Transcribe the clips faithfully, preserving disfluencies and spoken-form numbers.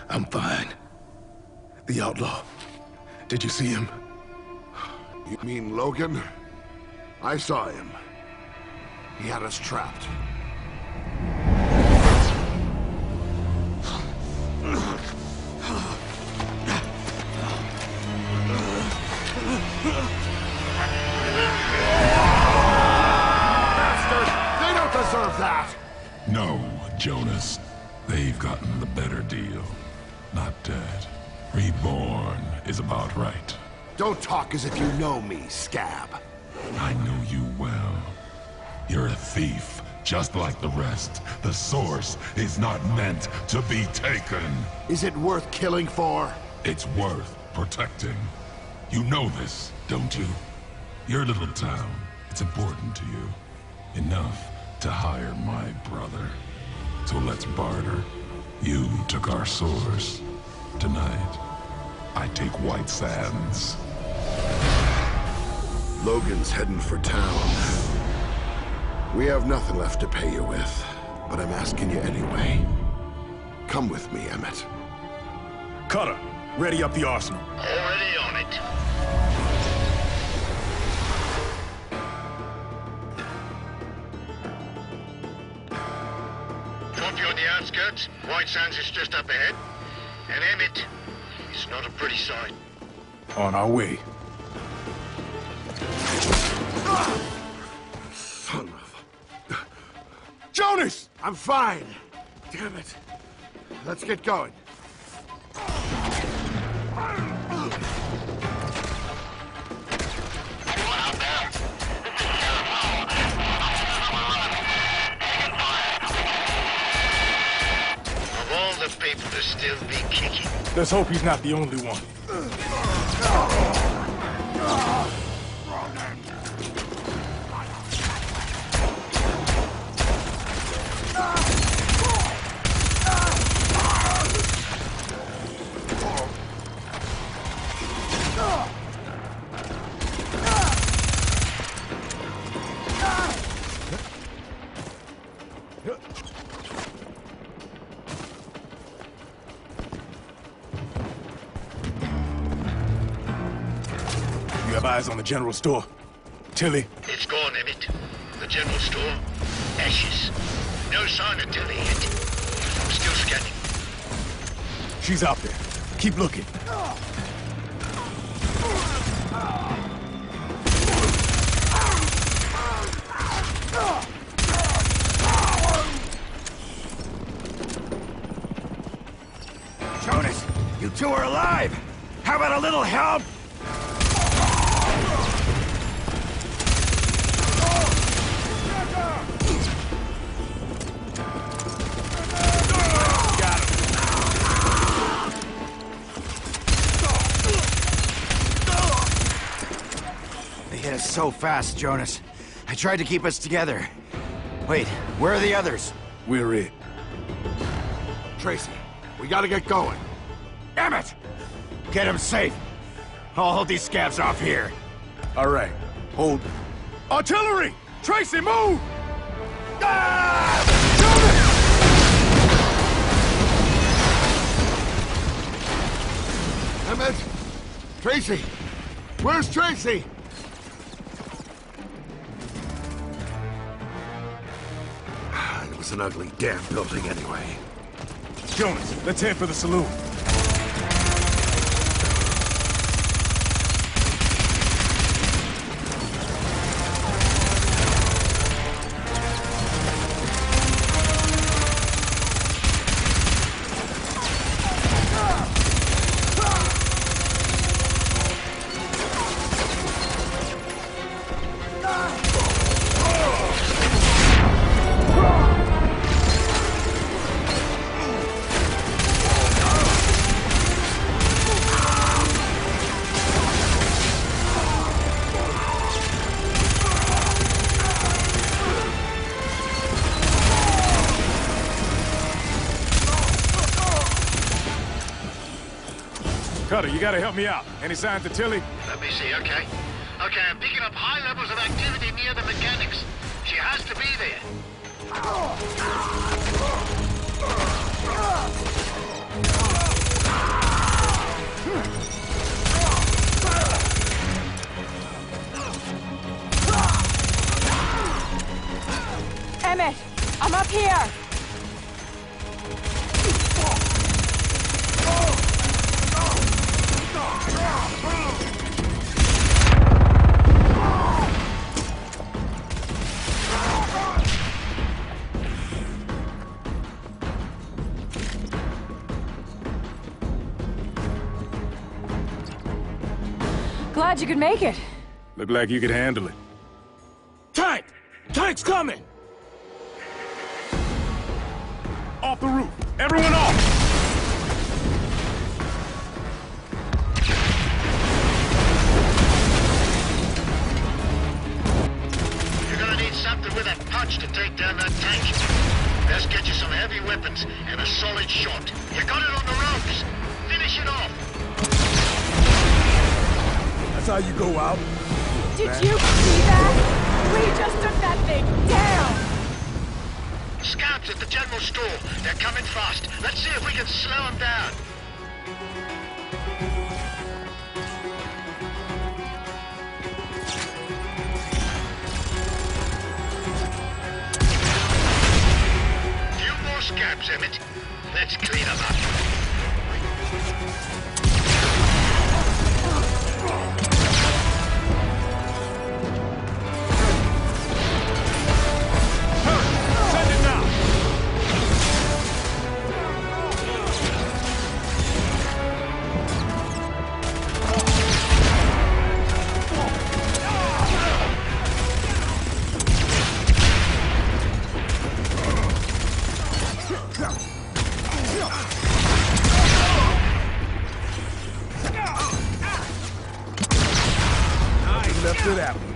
I'm fine. The outlaw. Did you see him? You mean Logan? I saw him. He had us trapped. Bastard! They don't deserve that! No, Jonas. They've gotten the better deal. Not dead. Reborn is about right. Don't talk as if you know me, Scab. I know you well. You're a thief, just like the rest. The source is not meant to be taken. Is it worth killing for? It's worth protecting. You know this, don't you? Your little town, it's important to you. Enough to hire my brother. So let's barter. You took our source. Tonight, I take White Sands. Logan's heading for town. We have nothing left to pay you with, but I'm asking you anyway. Come with me, Emmett. Cutter, ready up the arsenal. Already on it. Copy on the outskirts. White Sands is just up ahead. And Emmett, it's not a pretty sight. On our way. Son of... Jonas! I'm fine. Damn it. Let's get going. Of all the people to still be kicking. Let's hope he's not the only one. Eyes on the general store. Tilly. It's gone, Emmett. The general store. Ashes. No sign of Tilly yet. I'm still scanning. She's out there. Keep looking. Jonas, you two are alive! How about a little help? So fast, Jonas. I tried to keep us together. Wait, where are the others? We're it. Tracy, we gotta get going. Emmett! Get him safe. I'll hold these scabs off here. All right. Hold. Artillery! Tracy, move! Ah! Emmett! Tracy! Where's Tracy? It's an ugly damn building anyway. Jonas, let's head for the saloon. Cutter, you gotta help me out. Any signs of Tilly? Let me see, okay. Okay, I'm picking up high levels of activity near the mechanics. She has to be there. Glad you could make it. Looked like you could handle it. Tank! Tank's coming! Off the roof! Everyone off! You're gonna need something with a punch to take down that tank. Best get you some heavy weapons and a solid shot. You got it on the ropes. Finish it off. That's how you go out. Did you see that? We just took that thing down! Scouts at the general store. They're coming fast. Let's see if we can slow them down. Few more scabs, Emmett. Let's clean them up. Left it out.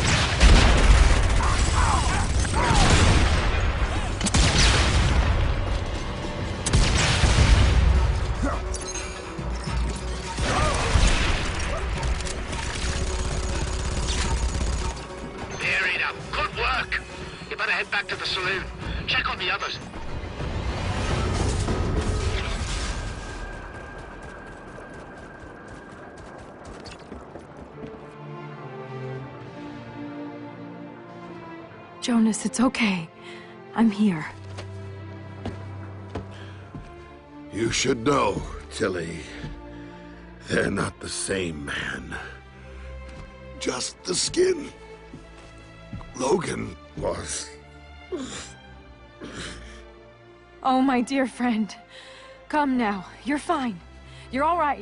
Buried up. Good work. You better head back to the saloon. Check on the others. Jonas, it's okay. I'm here. You should know, Tilly. They're not the same man. Just the skin. Logan was. Oh, my dear friend. Come now. You're fine. You're all right.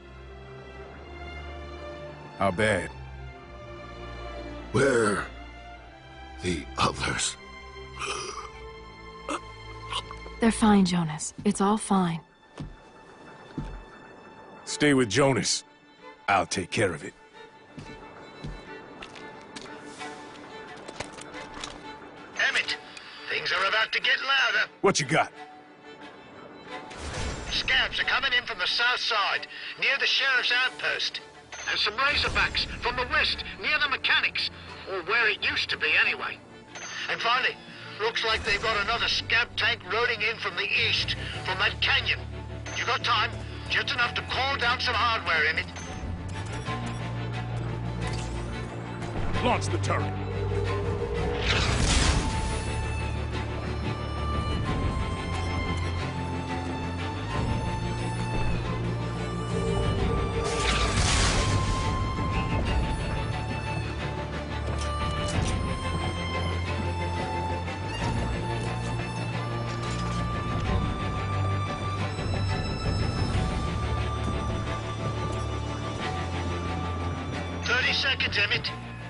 How bad? Where the others? They're fine, Jonas. It's all fine. Stay with Jonas. I'll take care of it. Emmett, things are about to get louder. What you got? Scabs are coming in from the south side, near the sheriff's outpost. And some Razorbacks from the west, near the mechanics. Or where it used to be, anyway. And finally, looks like they've got another scab tank rolling in from the east, from that canyon. You got time? Just enough to call down some hardware in it. Launch the turret. Thirty seconds, Emmett.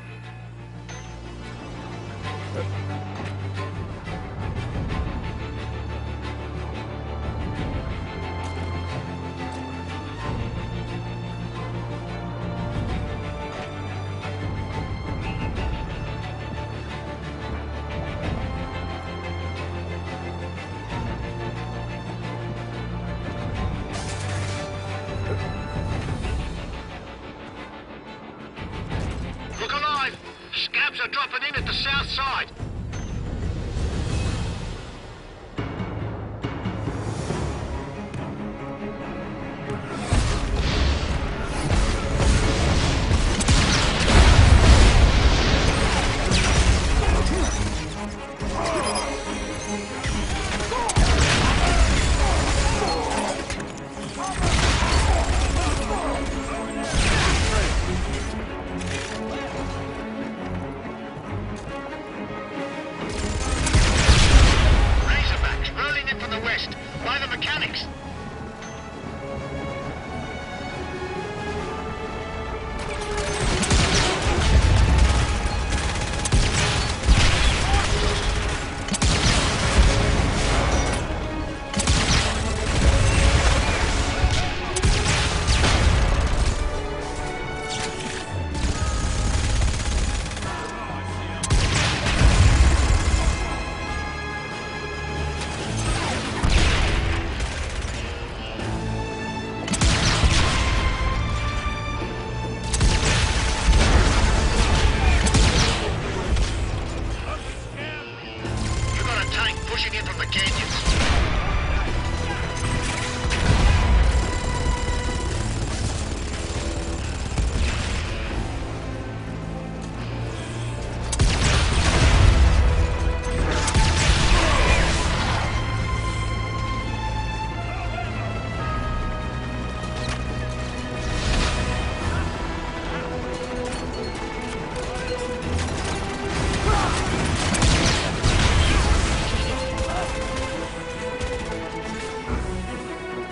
Look alive! Scabs are dropping in at the south side.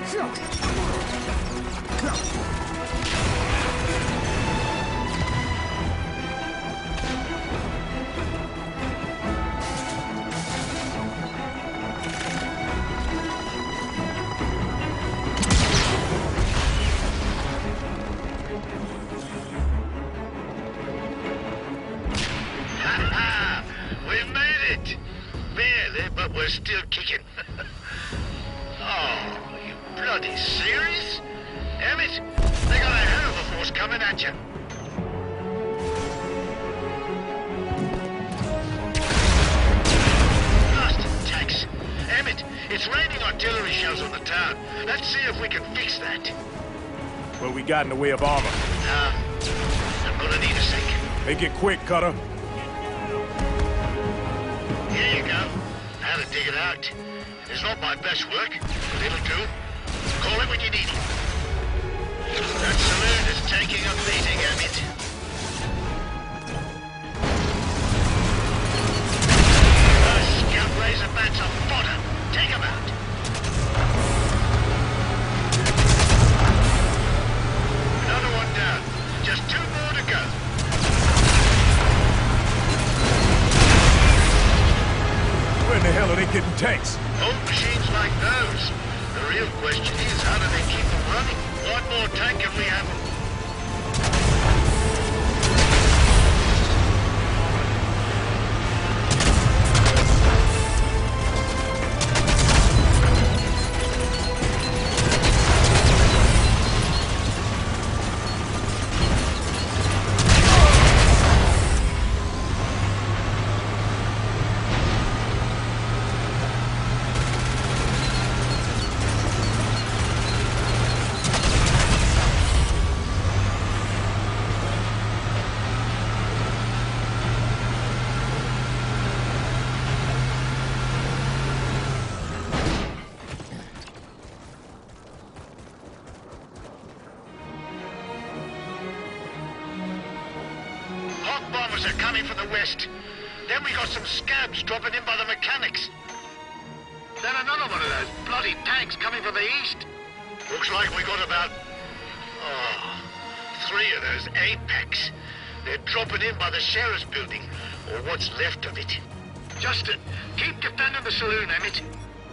We're still kicking. Oh, you bloody serious? Emmett, they got a hell of a force coming at you. Blasted tanks. Emmett, it's raining artillery shells on the town. Let's see if we can fix that. What we got in the way of armor? Uh, I'm gonna need a sec. Make it quick, Cutter. Here you go. How to dig it out. It's not my best work, but it'll do. Call it when you need it. That saloon is taking a beating, Emmett. Those scout Razorbacks are fodder. Take them out. Another one down. Just two more to go. Where in the hell are they getting tanks? Old machines like those. The real question is, how do they keep them running? One more tank and we have them. Bombers are coming from the west. Then we got some scabs dropping in by the mechanics. Then another one of those bloody tanks coming from the east. Looks like we got about, oh, three of those Apex. They're dropping in by the sheriff's building, or what's left of it. Justin, keep defending the saloon, Emmett.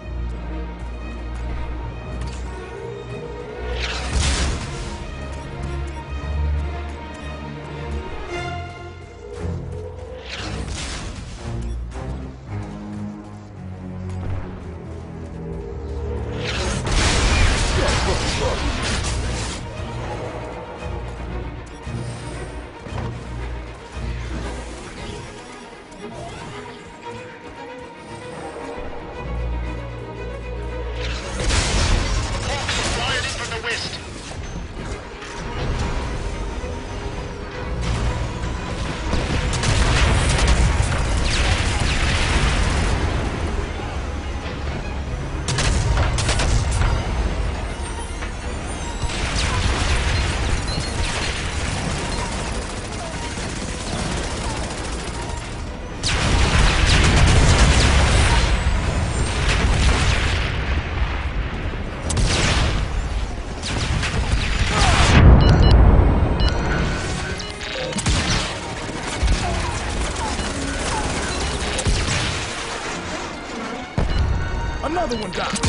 Another one down.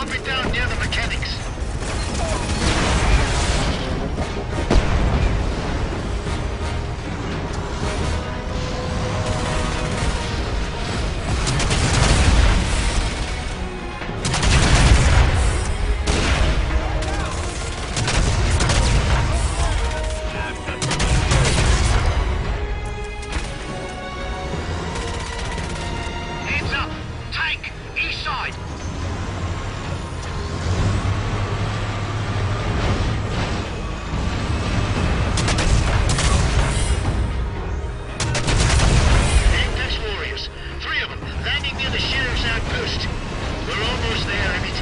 Drop it down near the mechanics. Heads up! Tank! East side! Apex warriors. Three of them, landing near the sheriff's outpost. We're almost there, Emmett.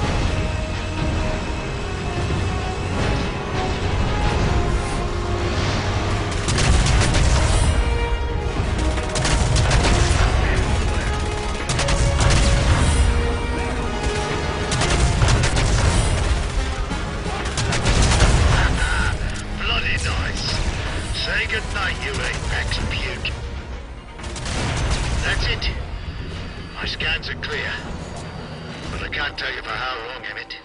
Bloody nice. Say goodnight, you Apex puke. That's it. My scans are clear. But I can't tell you for how long, Emmett.